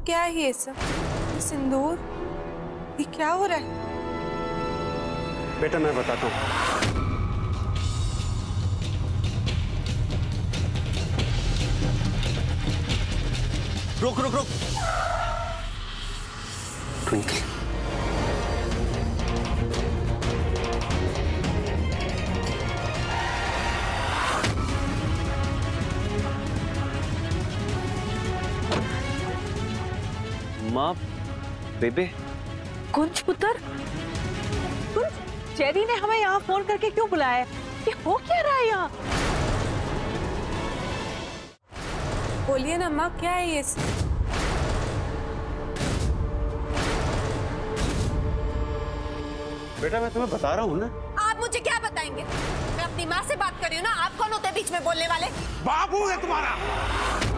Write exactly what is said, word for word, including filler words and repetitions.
क्या है ये सब? ये सिंदूर, ये क्या हो रहा है? बेटा मैं बताता हूँ। रुक रुक रुक ट्विंकल, माँ, बेबे। कुंज पुत्र, कुंज, जेरी ने हमें यहाँ फोन करके क्यों बुलाया है? ये हो क्या रहा है यहाँ? बोलिए ना माँ, क्या है ये सब? बेटा मैं तुम्हें बता रहा हूँ ना। आप मुझे क्या बताएंगे? मैं अपनी माँ से बात कर रही हूँ ना, आप कौन होते हैं बीच में बोलने वाले? बाबू है तुम्हारा।